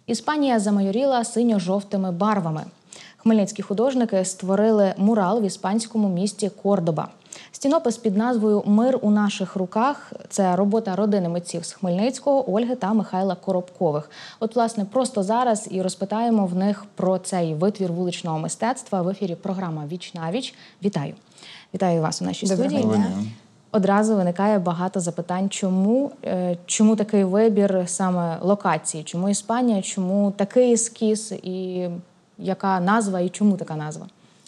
Іспанія замайоріла синьо-жовтими барвами. Хмельницькі художники створили мурал в іспанському місті Кордоба. Стінопис під назвою «Мир у наших руках» – це робота родини митців з Хмельницького, Ольги та Михайла Коробкових. От, власне, просто зараз і розпитаємо в них про цей витвір вуличного мистецтва. В ефірі програма «Віч-на-віч». Вітаю. Вітаю вас у нашій студії. Одразу виникає багато запитань, чому такий вибір саме локації, чому Іспанія, чому такий ескіз, і яка назва, і чому така назва?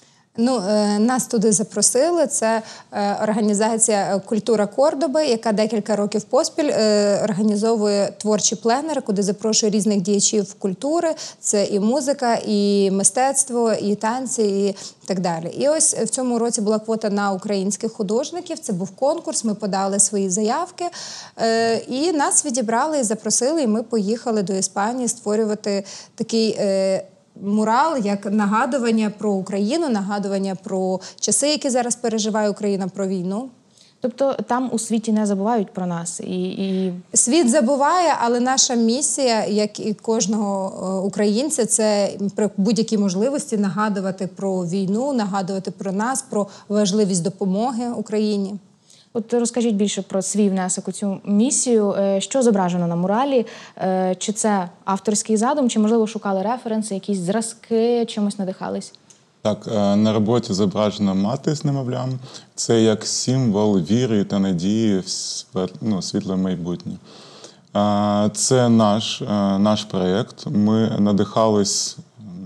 Нас туди запросили. Це організація «Культура Кордоби», яка декілька років поспіль організовує творчі пленери, куди запрошує різних діячів культури. Це і музика, і мистецтво, і танці, і так далі. І ось в цьому році була квота на українських художників. Це був конкурс, ми подали свої заявки. І нас відібрали і запросили, і ми поїхали до Іспанії створювати такий мурал як нагадування про Україну, нагадування про часи, які зараз переживає Україна, про війну. Тобто там у світі не забувають про нас? Світ забуває, але наша місія, як і кожного українця, це при будь-якій можливості нагадувати про війну, нагадувати про нас, про важливість допомоги Україні. От розкажіть більше про свій внесок у цю місію. Що зображено на муралі? Чи це авторський задум, чи, можливо, шукали референси, якісь зразки, чимось надихались? Так, на роботі зображена мати з немовлям. Це як символ віри та надії в світле майбутнє. Це наш проєкт. Ми надихались.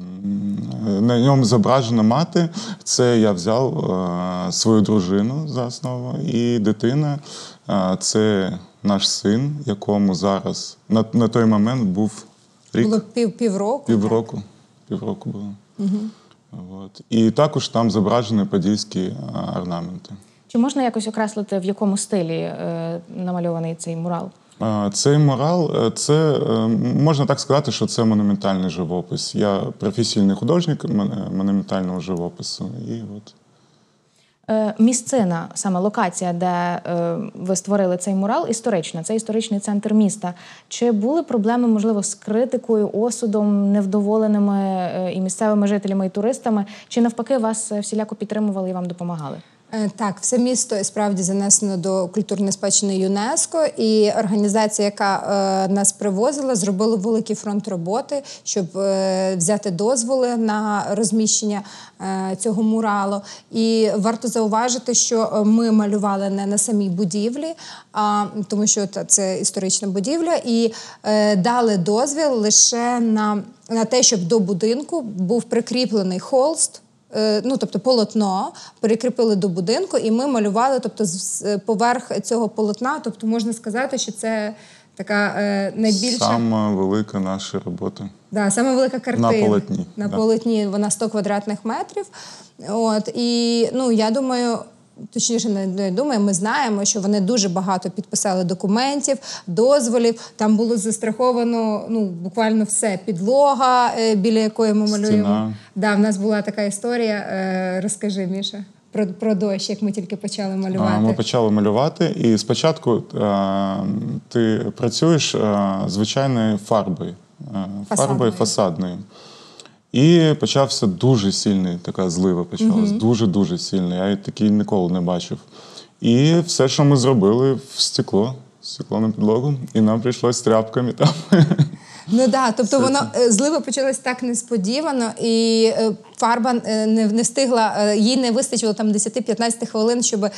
На ньому зображена мати. Це я взяв свою дружину за основу. І дитина – це наш син, якому зараз, на той момент був рік. Було півроку. Півроку було. От. І також там зображені подільські орнаменти. Чи можна якось окреслити, в якому стилі намальований цей мурал? Цей мурал, це, можна так сказати, що це монументальний живопис. Я професійний художник монументального живопису. І от. Місцина, саме локація, де ви створили цей мурал, історична. Це історичний центр міста. Чи були проблеми, можливо, з критикою, осудом, невдоволеними і місцевими жителями, і туристами? Чи навпаки вас всіляко підтримували і вам допомагали? Так, все місто справді занесено до культурної спадщини ЮНЕСКО, і організація, яка нас привозила, зробила великий фронт роботи, щоб взяти дозволи на розміщення цього муралу. І варто зауважити, що ми малювали не на самій будівлі, тому що це історична будівля, і дали дозвіл лише на те, щоб до будинку був прикріплений холст, тобто полотно, перекріпили до будинку, і ми малювали, тобто поверх цього полотна, тобто можна сказати, що це така найбільша... Сама велика наша робота. Да, сама велика картина. На полотні. На полотні, вона 100 квадратних метрів. От, і, я думаю... Точніше, не думаю, ми знаємо, що вони дуже багато підписали документів, дозволів. Там було застраховано буквально все. Підлога, біля якої ми малюємо. Стіна. Да, в нас була така історія. Розкажи, Міша, про дощ, як ми тільки почали малювати. Ми почали малювати, і спочатку ти працюєш звичайною фарбою. Фарбою фасадною. І почався дуже сильний, така злива почалась, дуже-дуже сильний. Я такий ніколи не бачив. І все, що ми зробили, в стекло на підлогу, і нам прийшлось тряпками там. Тобто злива почалась так несподівано, і фарба не встигла, їй не вистачило там 10-15 хвилин, щоб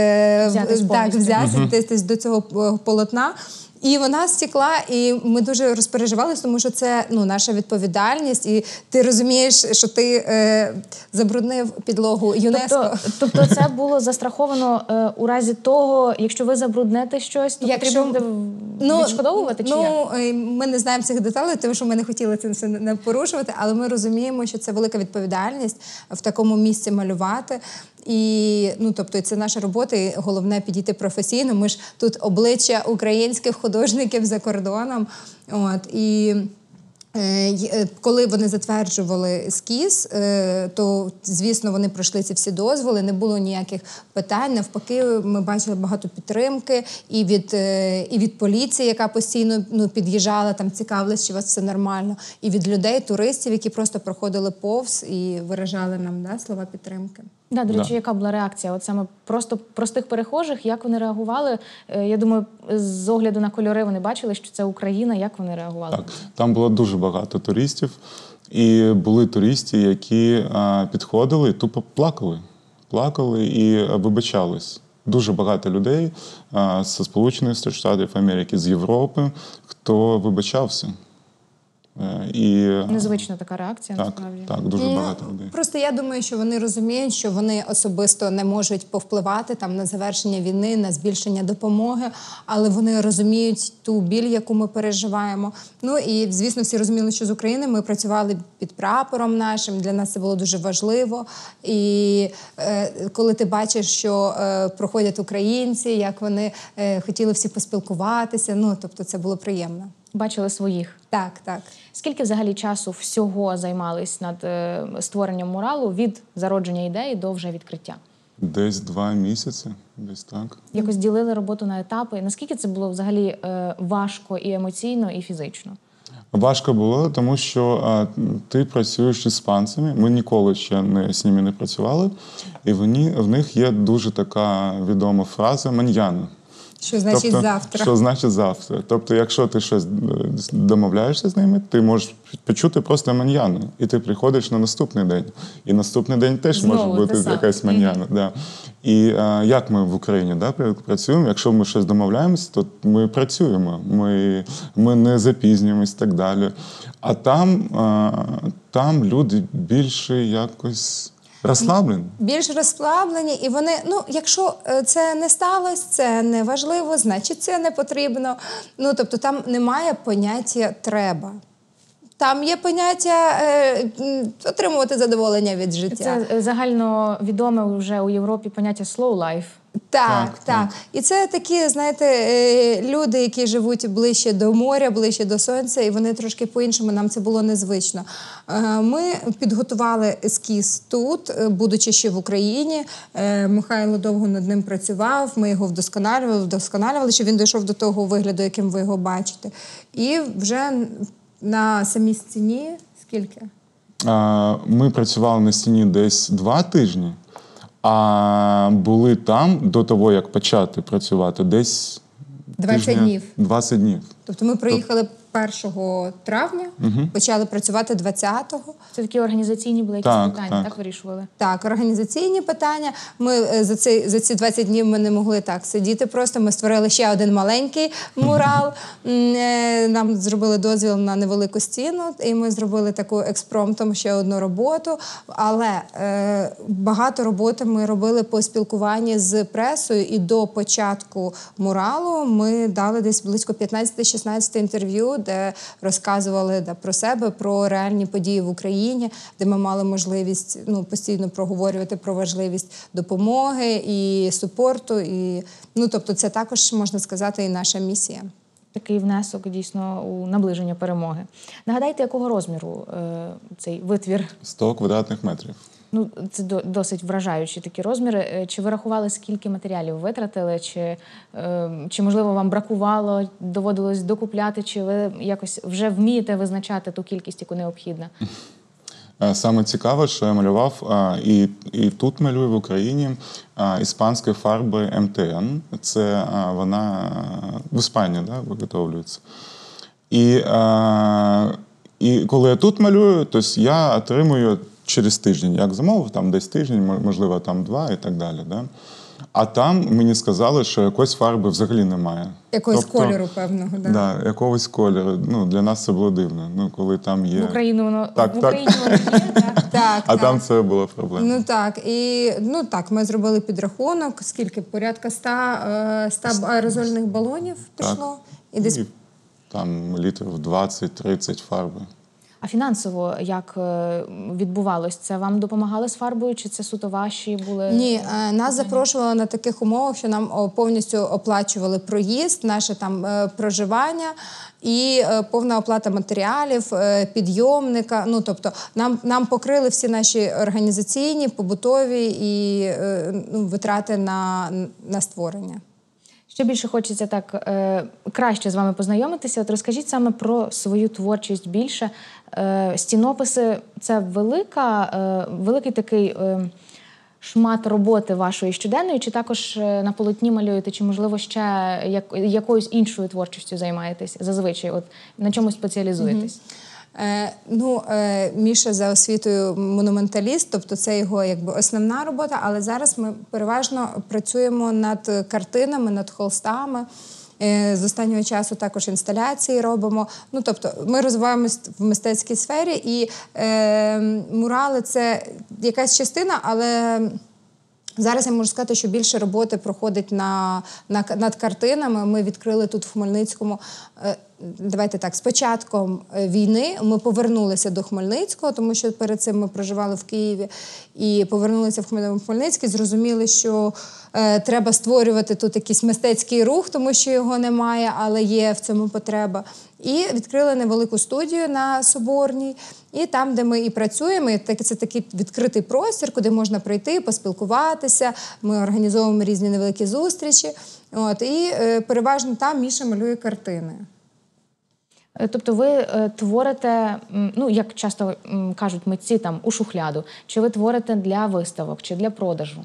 взятись до цього полотна. І вона стекла, і ми дуже розпереживалися, тому що це наша відповідальність, і ти розумієш, що ти забруднив підлогу ЮНЕСКО. Тобто це було застраховано у разі того, якщо ви забруднете щось, то потрібно буде відшкодовувати, чи як? Ми не знаємо цих деталей, тому що ми не хотіли це все не порушувати, але ми розуміємо, що це велика відповідальність в такому місці малювати. І, тобто, це наша робота, і головне підійти професійно. Ми ж тут обличчя українських художників за кордоном. От, і Коли вони затверджували ескіз, то, звісно, вони пройшли ці всі дозволи, не було ніяких питань. Навпаки, ми бачили багато підтримки і від поліції, яка постійно під'їжджала, там цікавилась, чи у вас все нормально, і від людей, туристів, які просто проходили повз і виражали нам слова підтримки. Да, до речі, яка була реакція? От саме просто простих перехожих, як вони реагували? Я думаю, з огляду на кольори вони бачили, що це Україна, як вони реагували? Так, там було дуже багато туристів, і були туристи, які підходили і тупо плакали і вибачались. Дуже багато людей зі Сполучених Штатів Америки, з Європи, хто вибачався. Незвична така реакція, насправді. Так, дуже багато людей. Просто я думаю, що вони розуміють, що вони особисто не можуть повпливати там на завершення війни, на збільшення допомоги, але вони розуміють ту біль, яку ми переживаємо. Ну і, звісно, всі розуміли, що з України ми працювали під прапором нашим, для нас це було дуже важливо. І коли ти бачиш, що проходять українці, як вони хотіли всі поспілкуватися, тобто це було приємно. Бачили своїх? Так. Скільки взагалі часу всього займались над створенням муралу від зародження ідеї до вже відкриття? Десь 2 місяці, десь так. Якось ділили роботу на етапи. Наскільки це було взагалі важко і емоційно, і фізично? Важко було, тому що ти працюєш з іспанцями. Ми ніколи ще з ними не працювали. І в них є дуже така відома фраза «маньяна». Що значить завтра? Що значить завтра. Тобто, якщо ти щось домовляєшся з ними, ти можеш почути просто маньяну. І ти приходиш на наступний день. І наступний день теж може бути якась маньяна. Да. І як ми в Україні працюємо? Якщо ми щось домовляємося, то ми працюємо. Ми не запізнюємось і так далі. А там люди більше якось... розслаблені? Більш розслаблені, і вони, якщо це не сталося, це не важливо, значить це не потрібно. Тобто там немає поняття «треба». Там є поняття отримувати задоволення від життя. Це загально відоме вже у Європі поняття «slow life». Так. І це такі, знаєте, люди, які живуть ближче до моря, ближче до сонця, і вони трошки по-іншому, нам це було незвично. Ми підготували ескіз тут, будучи ще в Україні. Михайло довго над ним працював, ми його вдосконалювали, щоб він дійшов до того вигляду, яким ви його бачите. І вже на самій стіні скільки? Ми працювали на стіні десь 2 тижні. А були там, до того, як почати працювати, десь 20 днів. 20 днів. Тобто ми приїхали 1 травня, почали працювати 20-го. Це такі організаційні були якісь питання, так вирішували? Так, організаційні питання. Ми за ці 20 днів ми не могли так сидіти просто. Ми створили ще один маленький мурал. Нам зробили дозвіл на невелику стіну, і ми зробили таку експромтом ще одну роботу. Але багато роботи ми робили по спілкуванні з пресою, і до початку муралу ми дали десь близько 15-16 інтерв'ю, де розказували про себе, про реальні події в Україні, де ми мали можливість постійно проговорювати про важливість допомоги і супорту. Тобто це також, можна сказати, і наша місія. Такий внесок, дійсно, у наближення перемоги. Нагадайте, якого розміру цей витвір? 100 квадратних метрів. Це досить вражаючі такі розміри. Чи ви рахували, скільки матеріалів витратили? Чи можливо, вам бракувало, доводилось докупляти? Чи ви якось вже вмієте визначати ту кількість, яку необхідна? Саме цікаве, що я малював, і тут малюю в Україні, іспанської фарби МТН. Це вона в Іспанії виготовлюється. І коли я тут малюю, то я отримую через тиждень. Як замовив, там десь тиждень, можливо, там 2 і так далі. Да? А там мені сказали, що якоїсь фарби взагалі немає. Якогось кольору певного, так? Да, якогось кольору. Для нас це було дивно, коли там є... В Україні воно є, так? А там це була проблема. Ми зробили підрахунок, скільки? Порядка 100 аерозольних балонів пішло. І там літрів 20-30 фарби. А фінансово як відбувалось? Це вам допомагали з фарбою, чи це суто ваші були? Ні, нас запрошували на таких умовах, що нам повністю оплачували проїзд, наше там проживання і повна оплата матеріалів, підйомника. Ну, тобто нам покрили всі наші організаційні, побутові і витрати на створення. Ще більше хочеться так краще з вами познайомитися. От розкажіть саме про свою творчість більше. Стінописи – це великий такий шмат роботи вашої щоденної, чи також на полотні малюєте, чи, можливо, ще якоюсь іншою творчістю займаєтесь зазвичай? От на чому спеціалізуєтесь? Міша за освітою монументаліст, тобто це його якби основна робота, але зараз ми переважно працюємо над картинами, над холстами. З останнього часу також інсталяції робимо. Ну, тобто ми розвиваємось в мистецькій сфері, і мурали – це якась частина, але зараз я можу сказати, що більше роботи проходить над картинами. Ми відкрили тут в Хмельницькому, давайте так, з початком війни ми повернулися до Хмельницького, тому що перед цим ми проживали в Києві, і повернулися в Хмельницький, зрозуміли, що треба створювати тут якийсь мистецький рух, тому що його немає, але є в цьому потреба. І відкрили невелику студію на Соборній. І там, де ми і працюємо, це такий відкритий простір, куди можна прийти, поспілкуватися. Ми організовуємо різні невеликі зустрічі. І переважно там Міша малює картини. Тобто ви творите, як часто кажуть митці, там, у шухляду. Чи ви творите для виставок, чи для продажу?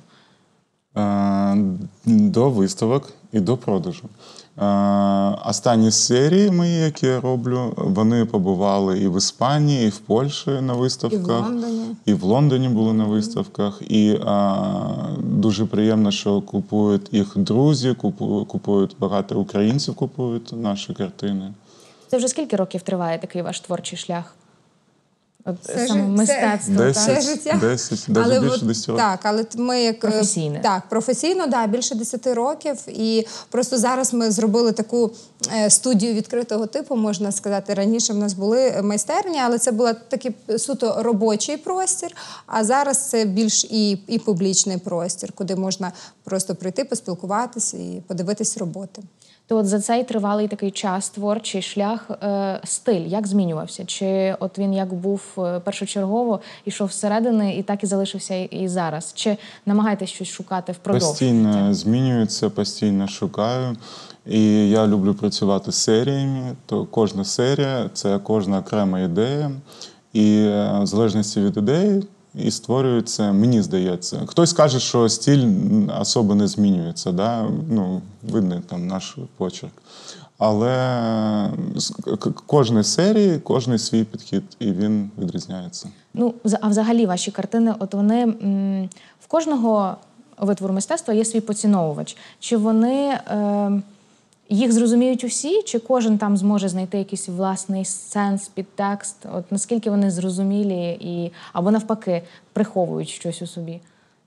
До виставок і до продажу. Останні серії мої, які я роблю, вони побували і в Іспанії, і в Польщі на виставках. І в Лондоні. І в Лондоні були на виставках. І дуже приємно, що купують їх друзі, купують багато українців, купують наші картини. Це вже скільки років триває такий ваш творчий шлях? Мистецтво. 10, навіть більше 10 років. Так, але ми як професійно. Так, професійно, більше 10 років. І просто зараз ми зробили таку студію відкритого типу, можна сказати. Раніше в нас були майстерні, але це був такий суто робочий простір, а зараз це більш і публічний простір, куди можна просто прийти, поспілкуватися і подивитись роботи. То от за цей тривалий такий час, творчий шлях, стиль як змінювався? Чи от він як був першочергово, йшов всередини і так і залишився і зараз? Чи намагаєтесь щось шукати впродовж? Постійно змінюється, постійно шукаю. І я люблю працювати з серіями. То кожна серія – це кожна окрема ідея. І в залежності від ідеї і створюється, мені здається. Хтось каже, що стиль особо не змінюється, да? Видно там наш почерк. Але кожної серії, кожний свій підхід, і він відрізняється. А взагалі ваші картини, от вони, в кожного витвору мистецтва є свій поціновувач. Чи вони їх зрозуміють усі, чи кожен там зможе знайти якийсь власний сенс, підтекст? От наскільки вони зрозумілі або навпаки приховують щось у собі?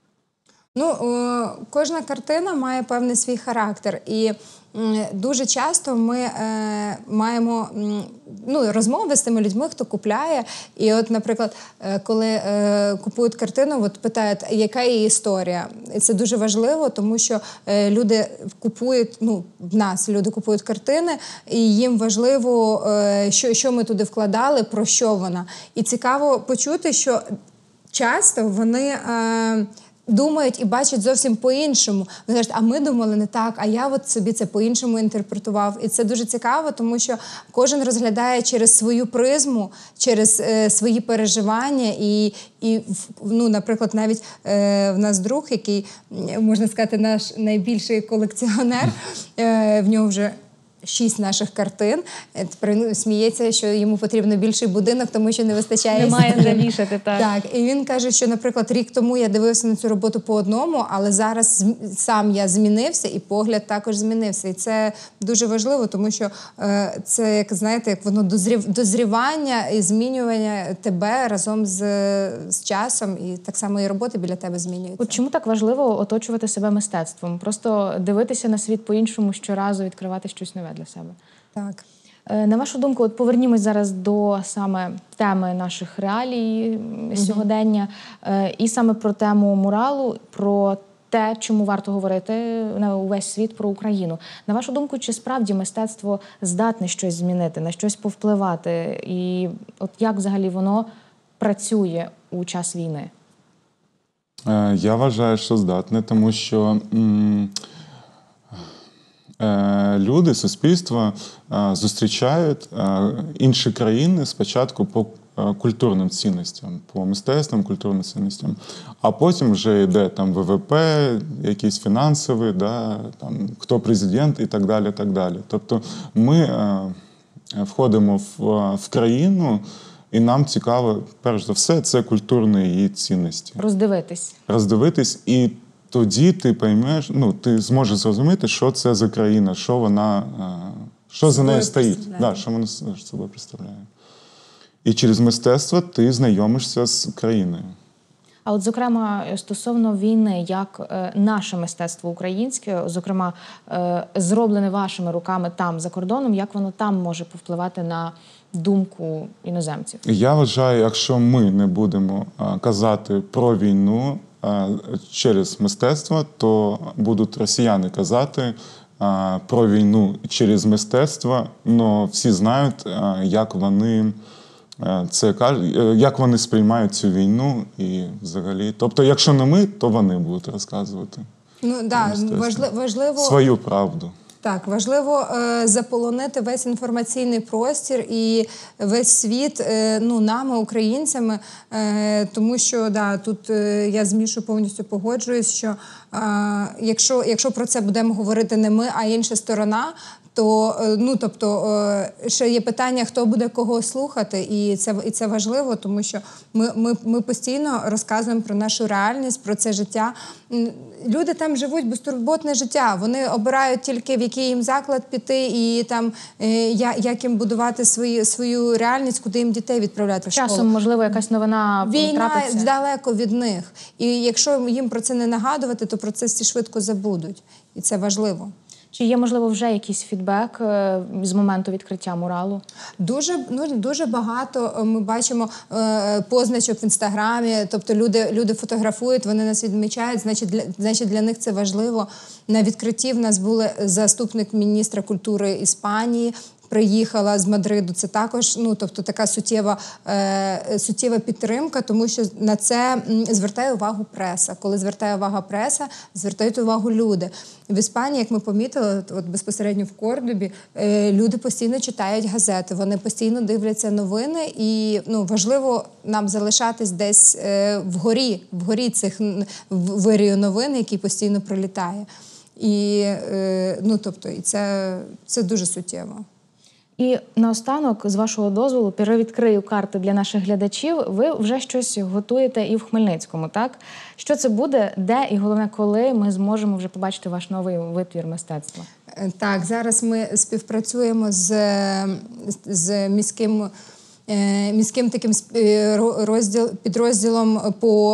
Кожна картина має певний свій характер. І дуже часто ми маємо розмови з тими людьми, хто купляє. І от, наприклад, коли купують картину, питають, яка її історія. І це дуже важливо, тому що люди купують, в нас люди купують картини, і їм важливо, що ми туди вкладали, про що вона. І цікаво почути, що часто вони думають і бачать зовсім по-іншому. Вони кажуть, а ми думали не так, а я собі це по-іншому інтерпретував. І це дуже цікаво, тому що кожен розглядає через свою призму, через свої переживання. І наприклад, навіть в нас друг, який, можна сказати, наш найбільший колекціонер, в нього вже 6 наших картин. Сміється, що йому потрібно більший будинок, тому що не вистачає. Немає де вішати, так. Так, і він каже, що, наприклад, рік тому я дивився на цю роботу по одному, але зараз сам я змінився і погляд також змінився. І це дуже важливо, тому що це, як знаєте, як воно дозрівання і змінювання тебе разом з часом, і так само і роботи біля тебе змінюються. От чому так важливо оточувати себе мистецтвом? Просто дивитися на світ по-іншому щоразу, відкривати щось нове для себе. Так. На вашу думку, от повернімось зараз до саме теми наших реалій сьогодення, і саме про тему муралу, про те, чому варто говорити на увесь світ про Україну. На вашу думку, чи справді мистецтво здатне щось змінити, на щось повпливати? І от як взагалі воно працює у час війни? Я вважаю, що здатне, тому що люди, суспільство зустрічають інші країни спочатку по культурним цінностям, по мистецтвам, культурним цінностям, а потім вже йде там ВВП, якийсь фінансовий, да, там, хто президент і так далі, так далі. Тобто ми входимо в країну, і нам цікаво, перш за все, це культурні її цінності. Роздивитись, і тоді ти поймеш, ти зможеш зрозуміти, що це за країна, що вона, що за нею стоїть, що вона собою представляє. І через мистецтво ти знайомишся з країною. А от, зокрема, стосовно війни, як наше мистецтво українське, зокрема, зроблене вашими руками там, за кордоном, як воно там може повпливати на думку іноземців? Я вважаю, якщо ми не будемо казати про війну через мистецтво, то будуть росіяни казати про війну через мистецтво, але всі знають, як вони як вони сприймають цю війну і взагалі. Тобто, якщо не ми, то вони будуть розказувати. Важливо свою правду. Так, важливо заполонити весь інформаційний простір і весь світ нами, українцями, тому що тут я з Мішою повністю погоджуюсь, що якщо про це будемо говорити не ми, а інша сторона, то ще є питання, хто буде кого слухати, і це важливо, тому що ми постійно розказуємо про нашу реальність, про це життя. Люди там живуть безтурботне життя, вони обирають тільки в який їм заклад піти і там як їм будувати свою реальність, куди їм дітей відправляти в школу. Часом, можливо, якась новина трапиться. Війна далеко від них. І якщо їм про це не нагадувати, то про це всі швидко забудуть. І це важливо. Чи є, можливо, вже якийсь фідбек з моменту відкриття муралу? Дуже багато ми бачимо позначок в Інстаграмі, тобто люди фотографують, вони нас відмічають, значить для них це важливо. На відкритті в нас був заступник міністра культури Іспанії, приїхала з Мадриду, це також така суттєва підтримка, тому що на це звертає увагу преса. Коли звертає увагу преса, звертають увагу люди. В Іспанії, як ми помітили, от безпосередньо в Кордобі, люди постійно читають газети, вони постійно дивляться новини, і і нам залишатись десь вгорі цих вирію новин, який постійно прилітає. І це дуже суттєво. І наостанок, з вашого дозволу, перевідкрию карти для наших глядачів. Ви вже щось готуєте і в Хмельницькому, так? Що це буде, де і, головне, коли ми зможемо вже побачити ваш новий витвір мистецтва? Так, зараз ми співпрацюємо з міським таким підрозділом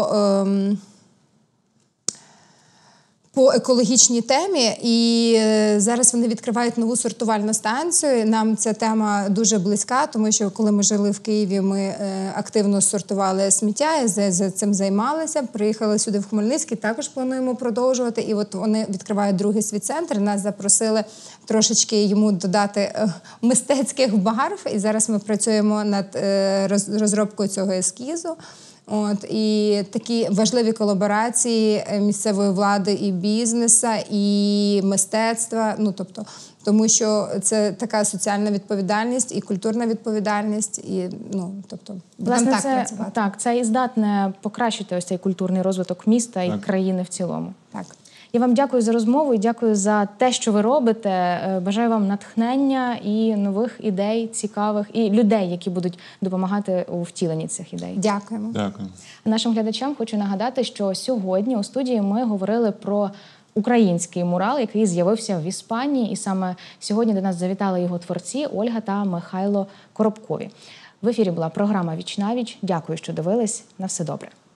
по екологічній темі, і зараз вони відкривають нову сортувальну станцію. Нам ця тема дуже близька, тому що коли ми жили в Києві, ми активно сортували сміття, і за цим займалися. Приїхали сюди в Хмельницький, також плануємо продовжувати. І от вони відкривають другий свій центр, нас запросили трошечки йому додати мистецьких барв, і зараз ми працюємо над розробкою цього ескізу. І такі важливі колаборації місцевої влади і бізнесу, і мистецтва, тому що це така соціальна відповідальність і культурна відповідальність, і власне, це і здатне покращити ось цей культурний розвиток міста і країни в цілому. Так. Я вам дякую за розмову і дякую за те, що ви робите. Бажаю вам натхнення і нових ідей, цікавих, і людей, які будуть допомагати у втіленні цих ідей. Дякуємо. Дякую. Нашим глядачам хочу нагадати, що сьогодні у студії ми говорили про український мурал, який з'явився в Іспанії. І саме сьогодні до нас завітали його творці Ольга та Михайло Коробкові. В ефірі була програма «Віч-на-віч». Дякую, що дивились. На все добре.